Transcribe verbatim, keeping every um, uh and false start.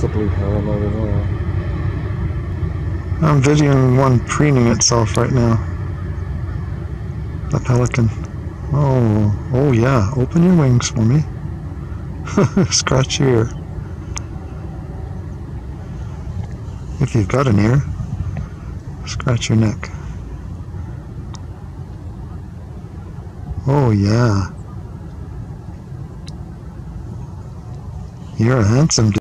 possibly parallel at all. I'm videoing one preening itself right now. The pelican. Oh, oh yeah, open your wings for me. Scratch your ear. If you've got an ear, scratch your neck. Oh yeah. You're a handsome dude.